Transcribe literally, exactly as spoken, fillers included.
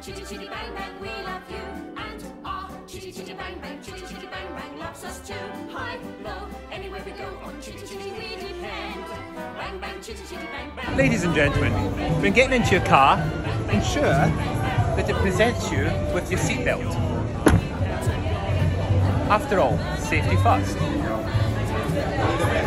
chitty chitty bang bang, we love you. And our chitty chitty bang bang, chitty chitty bang bang loves us too. High, low, anywhere we go on chitty chitty we depend. Bang bang, chitty chitty bang bang. Ladies and gentlemen, when getting into your car, ensure that it presents you with your seatbelt. After all, safety first.